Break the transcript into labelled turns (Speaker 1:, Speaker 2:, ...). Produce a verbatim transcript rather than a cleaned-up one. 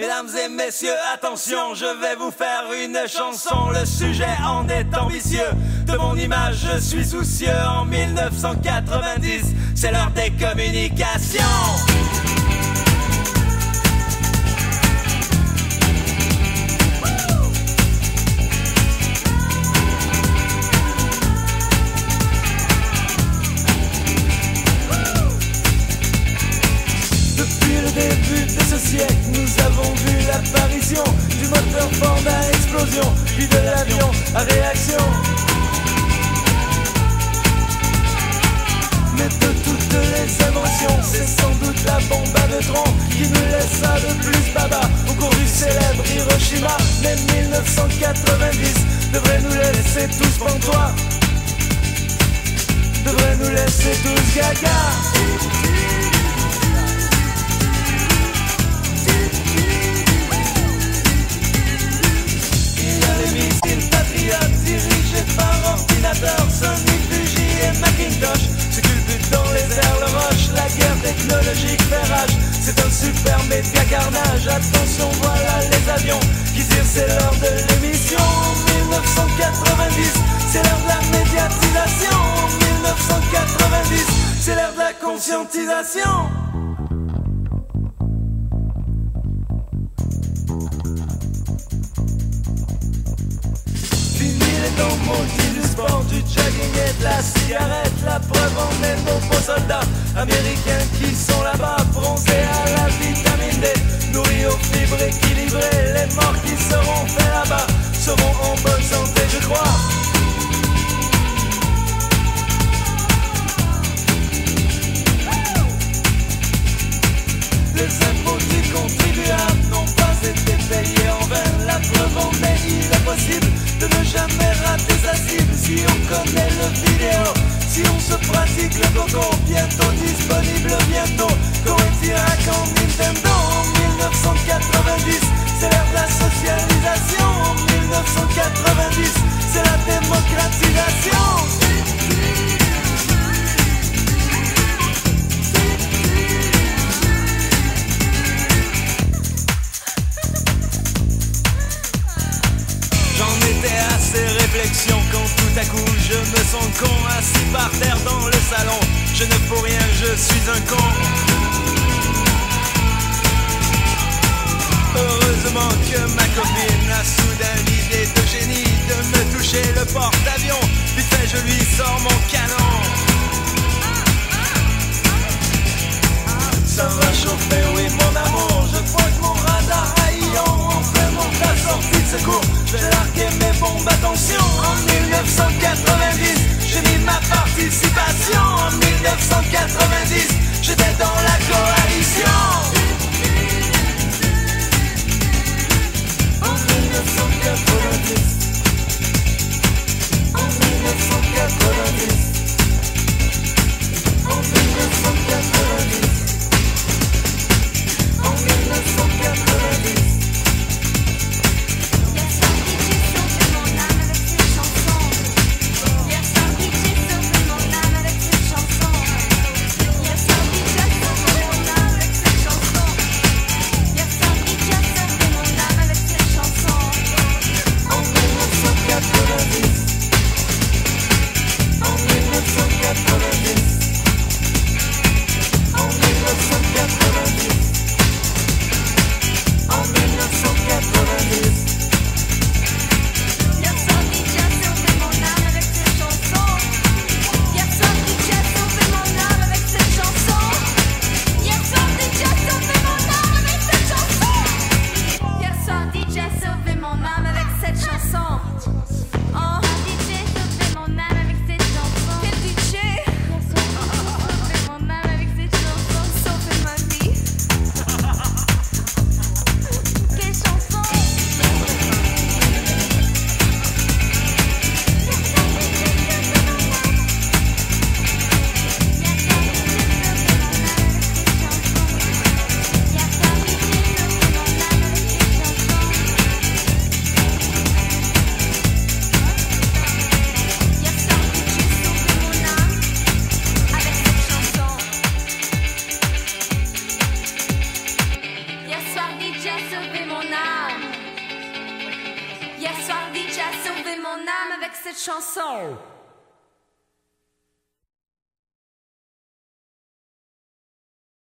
Speaker 1: Mesdames et messieurs, attention, je vais vous faire une chanson. Le sujet en est ambitieux. De mon image, je suis soucieux. En mille neuf cent quatre-vingt-dix, c'est l'heure des communications.
Speaker 2: Nous avons vu l'apparition du moteur Ford à explosion, puis de l'avion à réaction. Mais de toutes les inventions, c'est sans doute la bombe à neutrons qui nous laissa le plus baba au cours du célèbre Hiroshima. Mais mille neuf cent quatre-vingt-dix devrait nous laisser tous pantois, devrait nous laisser tous gaga. Dirigé par ordinateur, Sony, Fuji et Macintosh se culbutent dans les airs, le rush, la guerre technologique fait rage. C'est un super média carnage, attention voilà les avions qui tirent, c'est l'heure de l'émission. mille neuf cent quatre-vingt-dix, c'est l'heure de la médiatisation. mille neuf cent quatre-vingt-dix, c'est l'heure de la conscientisation. Dans maudit du sport, du jogging et de la cigarette. La preuve en est nos beaux soldats américains qui sont là-bas, bronzés à la vitamine D, nourris aux fibres équilibrées. Les morts qui seront faits là-bas seront en bonne santé, je crois. Les impôts du contribuable n'ont pas été payés en vain. La preuve en est, il est possible de ne jamais rater sa cible. Si on connaît le vidéo, si on se pratique le coco, bientôt disponible, bientôt Koei-Tirac en Nintendo. En mille neuf cent quatre-vingt-dix, c'est l'ère de la socialisation. En mille neuf cent quatre-vingt-dix, c'est la démocratisation. Réflexion quand tout à coup je me sens con, assis par terre dans le salon. Je ne fous rien, je suis un con. Heureusement que ma copine a soudain l'idée de génie de me toucher le porte-avions. Vite fait je lui sors mon canon. Ça va chauffer, oui mon amour. Je crois que mon radar haillant implémente la sortie de secours. Je vais larguer mes bombes, attention. En mille neuf cent quatre-vingt-dix, j'ai mis ma participation. En mille neuf cent quatre-vingt-dix, j'étais dans la coalition. En mille neuf cent quatre-vingt-dix, en mille neuf cent quatre-vingt-dix, en mille neuf cent quatre-vingt-dix, en mille neuf cent quatre-vingt-dix.
Speaker 3: Hier soir, D J a sauvé mon âme avec cette chanson.